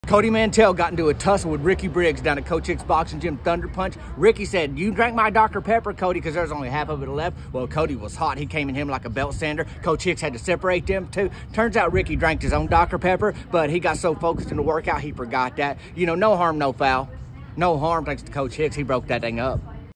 Cody Mantell got into a tussle with Ricky Briggs down at Coach Hicks Boxing Gym Thunder Punch. Ricky said, "You drank my Dr. Pepper, Cody," because there's only half of it left. Well, Cody was hot. He came in him like a belt sander. Coach Hicks had to separate them two. Turns out Ricky drank his own Dr. Pepper, but he got so focused in the workout, he forgot that. You know, no harm, no foul. No harm thanks to Coach Hicks. He broke that thing up.